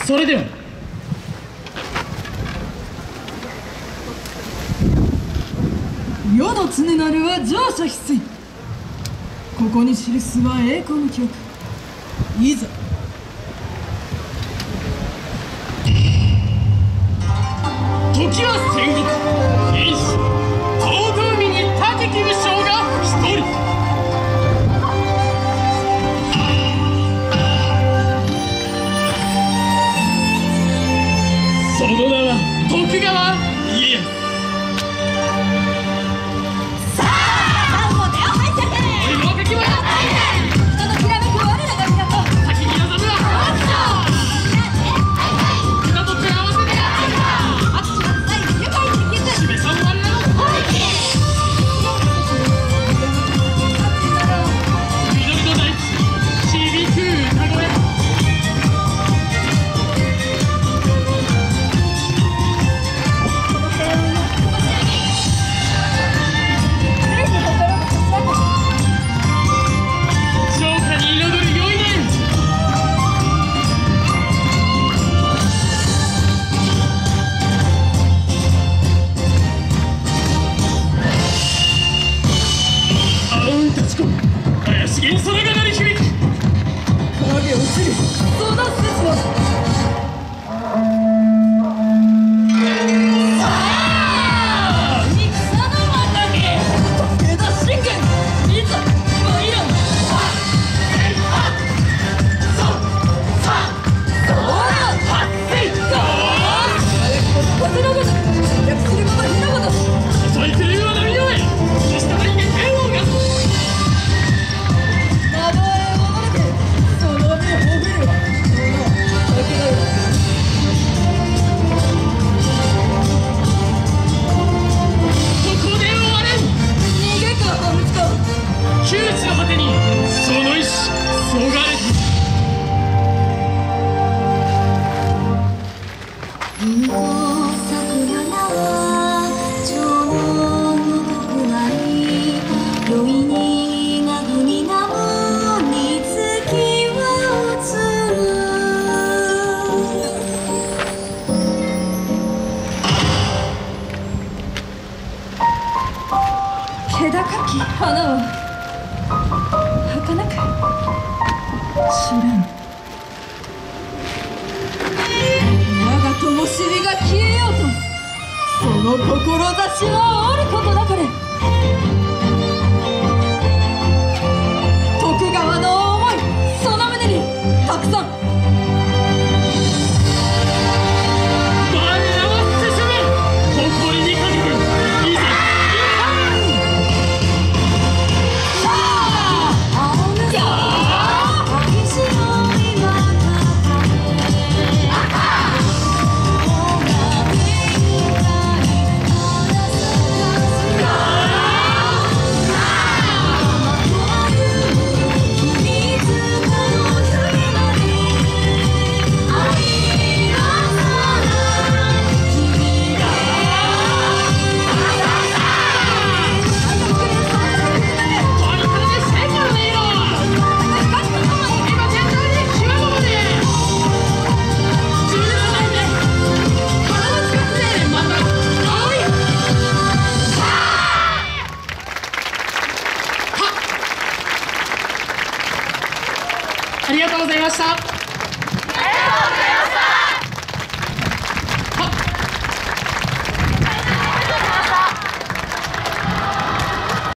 それでは世の常なるは乗車必須。ここに記すは栄光の記憶。いざ時は戦国平氏遠く海に武木武将が一人。その名は徳川家康。 さあ、もう手を入っちゃっておい若き者、 人のきらめく我らが港。 先に望むは歌と手合わせで握手の際に愉快に引きず示さん我らの緑の大地響く歌声。怪しげに空が鳴り響く。 影落ちるその説は。 窮地の果てにその意志そがれて。 気高き花は儚く散らぬ。我が灯火が消えようとその志はあることなかれ。徳川の思いその胸にたくさん。 ありがとうございました。